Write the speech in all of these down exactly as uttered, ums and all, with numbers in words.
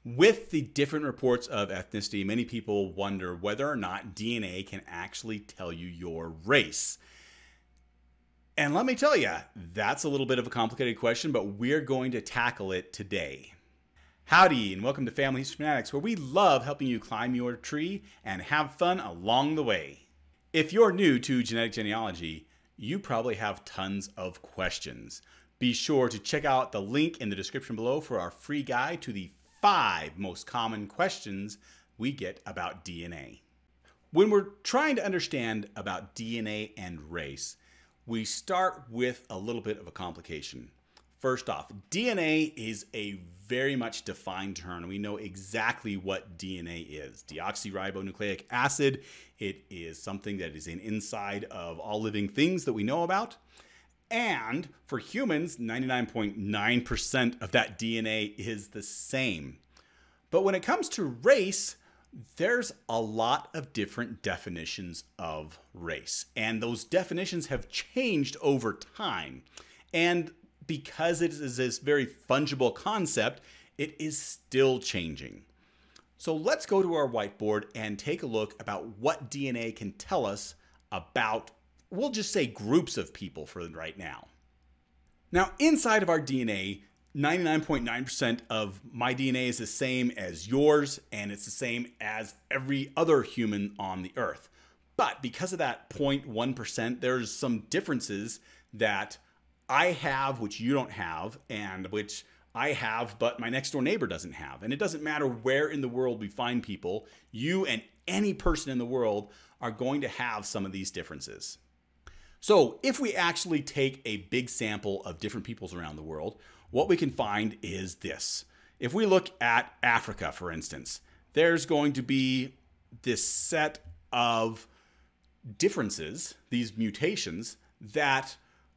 With the different reports of ethnicity, many people wonder whether or not D N A can actually tell you your race. And let me tell you, that's a little bit of a complicated question, but we're going to tackle it today. Howdy, and welcome to Family History Fanatics, where we love helping you climb your tree and have fun along the way. If you're new to genetic genealogy, you probably have tons of questions. Be sure to check out the link in the description below for our free guide to the five most common questions we get about D N A. When we're trying to understand about D N A and race, we start with a little bit of a complication. First off, D N A is a very much defined term. We know exactly what D N A is. Deoxyribonucleic acid. It is something that is in inside of all living things that we know about. And for humans, ninety-nine point nine percent of that D N A is the same. But when it comes to race, there's a lot of different definitions of race. And those definitions have changed over time. And because it is this very fungible concept, it is still changing. So let's go to our whiteboard and take a look about what D N A can tell us about, we'll just say, groups of people for right now. Now, inside of our D N A, ninety-nine point nine percent of my D N A is the same as yours, and it's the same as every other human on the earth. But because of that zero point one percent, there's some differences that I have, which you don't have, and which I have, but my next door neighbor doesn't have. And it doesn't matter where in the world we find people, you and any person in the world are going to have some of these differences. So if we actually take a big sample of different peoples around the world, what we can find is this. If we look at Africa, for instance, there's going to be this set of differences, these mutations, that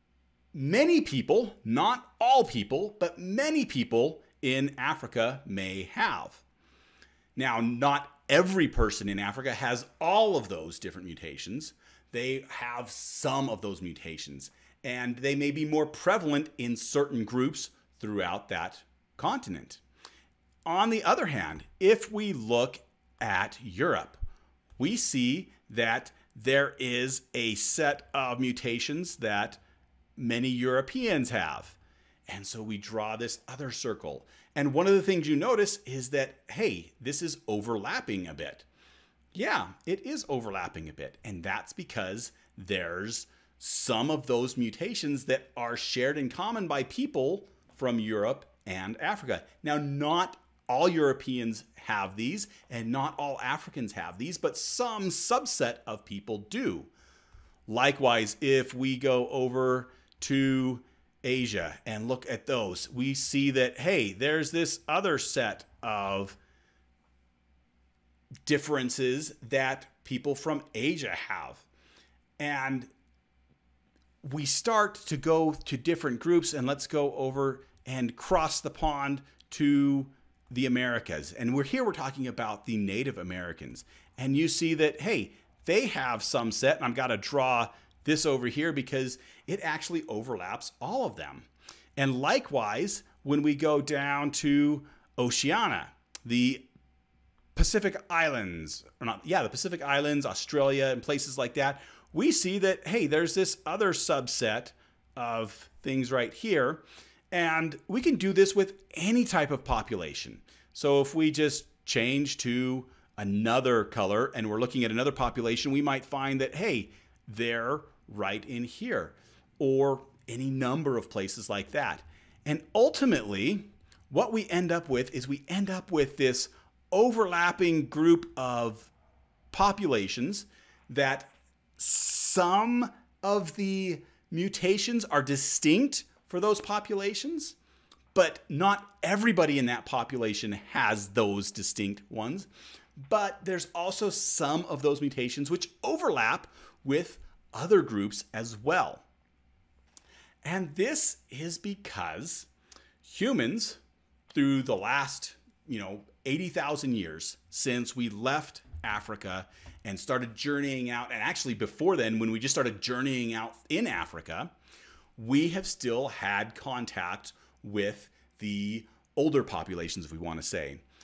many people, not all people, but many people in Africa may have. Now, not every person in Africa has all of those different mutations. They have some of those mutations, and they may be more prevalent in certain groups throughout that continent. On the other hand, if we look at Europe, we see that there is a set of mutations that many Europeans have. And so we draw this other circle. And one of the things you notice is that, hey, this is overlapping a bit. Yeah, it is overlapping a bit. And that's because there's some of those mutations that are shared in common by people from Europe and Africa. Now, not all Europeans have these, and not all Africans have these, but some subset of people do. Likewise, if we go over to Asia and look at those, we see that, hey, there's this other set of differences that people from Asia have. And we start to go to different groups, and let's go over and cross the pond to the Americas. And we're here, we're talking about the Native Americans. And you see that, hey, they have some set, and I've got to draw this over here because it actually overlaps all of them. And likewise, when we go down to Oceania, the Pacific Islands, or not, yeah, the Pacific Islands, Australia, and places like that, we see that, hey, there's this other subset of things right here. And we can do this with any type of population. So if we just change to another color and we're looking at another population, we might find that, hey, they're right in here, or any number of places like that. And ultimately, what we end up with is we end up with this overlapping group of populations that some of the mutations are distinct for those populations, but not everybody in that population has those distinct ones. But there's also some of those mutations which overlap with other groups as well. And this is because humans, through the last, you know, eighty thousand years since we left Africa and started journeying out, and actually before then, when we just started journeying out in Africa, we have still had contact with the older populations, if we want to say.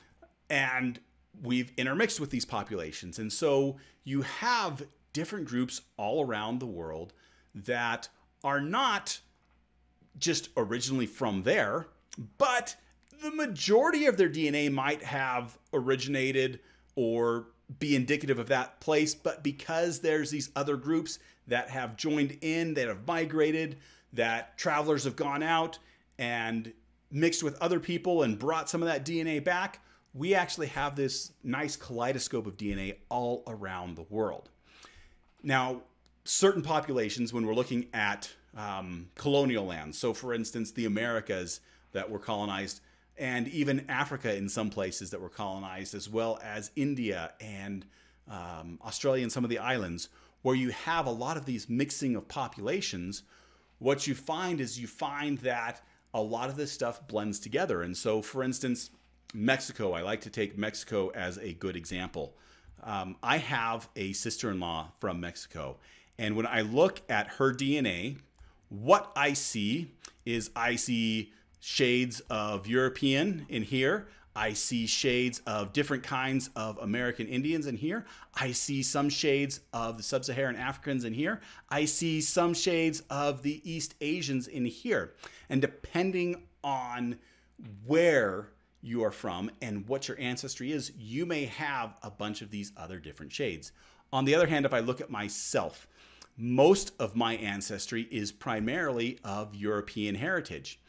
And we've intermixed with these populations. And so you have different groups all around the world that are not just originally from there, but the majority of their D N A might have originated or be indicative of that place. But because there's these other groups that have joined in, that have migrated, that travelers have gone out and mixed with other people and brought some of that D N A back, we actually have this nice kaleidoscope of D N A all around the world. Now, certain populations, when we're looking at um, colonial lands, so for instance, the Americas that were colonized, and even Africa in some places that were colonized, as well as India and um, Australia and some of the islands, where you have a lot of these mixing of populations, what you find is you find that a lot of this stuff blends together. And so, for instance, Mexico, I like to take Mexico as a good example. Um, I have a sister-in-law from Mexico, and when I look at her D N A, what I see is I see shades of European in here. I see shades of different kinds of American Indians in here. I see some shades of the sub-Saharan Africans in here. I see some shades of the East Asians in here. And depending on where you are from and what your ancestry is, you may have a bunch of these other different shades. On the other hand, if I look at myself, most of my ancestry is primarily of European heritage.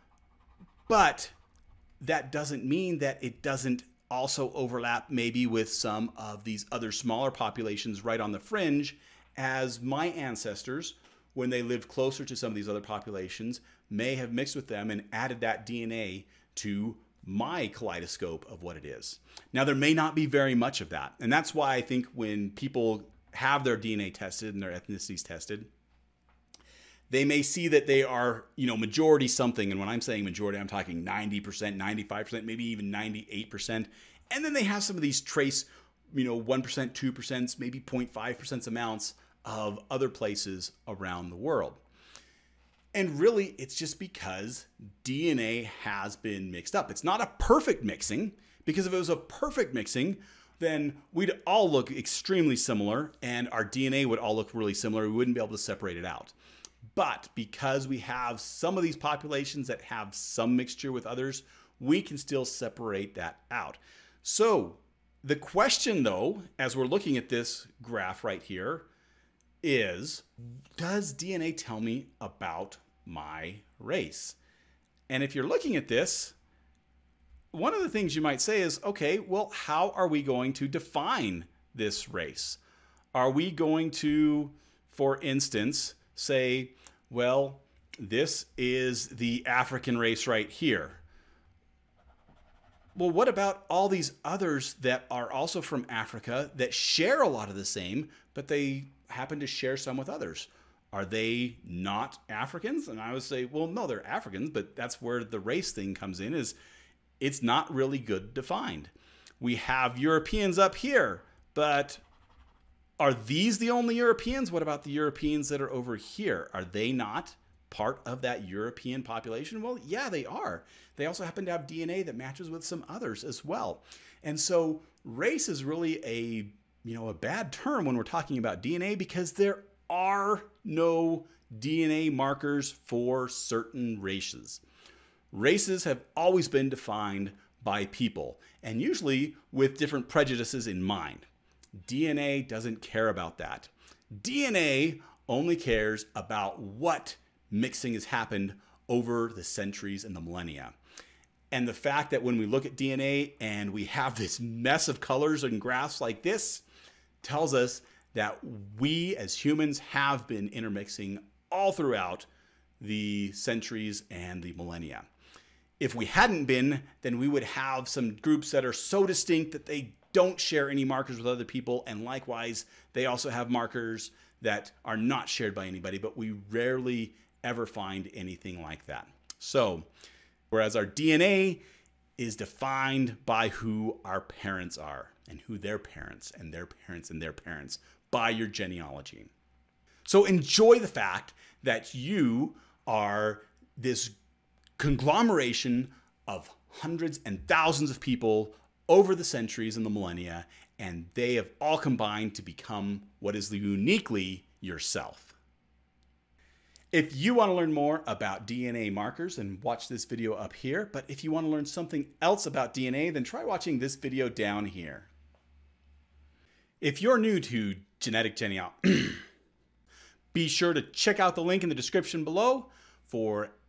But that doesn't mean that it doesn't also overlap maybe with some of these other smaller populations right on the fringe, as my ancestors, when they lived closer to some of these other populations, may have mixed with them and added that D N A to my kaleidoscope of what it is. Now, there may not be very much of that. And that's why I think when people have their D N A tested and their ethnicities tested, they may see that they are, you know, majority something. And when I'm saying majority, I'm talking ninety percent, ninety-five percent, maybe even ninety-eight percent. And then they have some of these trace, you know, one percent, two percent, maybe zero point five percent amounts of other places around the world. And really, it's just because D N A has been mixed up. It's not a perfect mixing, because if it was a perfect mixing, then we'd all look extremely similar and our D N A would all look really similar. We wouldn't be able to separate it out. But because we have some of these populations that have some mixture with others, we can still separate that out. So the question, though, as we're looking at this graph right here, is, does D N A tell me about my race? And if you're looking at this, one of the things you might say is, okay, well, how are we going to define this race? Are we going to, for instance, say, well, this is the African race right here. Well, what about all these others that are also from Africa that share a lot of the same, but they happen to share some with others? Are they not Africans? And I would say, well, no, they're Africans, but that's where the race thing comes in, is it's not really good defined. We have Europeans up here, but are these the only Europeans? What about the Europeans that are over here? Are they not part of that European population? Well, yeah, they are. They also happen to have D N A that matches with some others as well. And so race is really a, you know, a bad term when we're talking about D N A, because there are no D N A markers for certain races. Races have always been defined by people, and usually with different prejudices in mind. D N A doesn't care about that. D N A only cares about what mixing has happened over the centuries and the millennia. And the fact that when we look at D N A and we have this mess of colors and graphs like this tells us that we as humans have been intermixing all throughout the centuries and the millennia. If we hadn't been, then we would have some groups that are so distinct that they don't share any markers with other people, and likewise, they also have markers that are not shared by anybody, but we rarely ever find anything like that. So, whereas our D N A is defined by who our parents are, and who their parents, and their parents, and their parents, by your genealogy. So enjoy the fact that you are this conglomeration of hundreds and thousands of people over the centuries and the millennia, and they have all combined to become what is uniquely yourself. If you want to learn more about D N A markers, then watch this video up here. But if you want to learn something else about D N A, then try watching this video down here. If you're new to genetic genealogy, be sure to check out the link in the description below for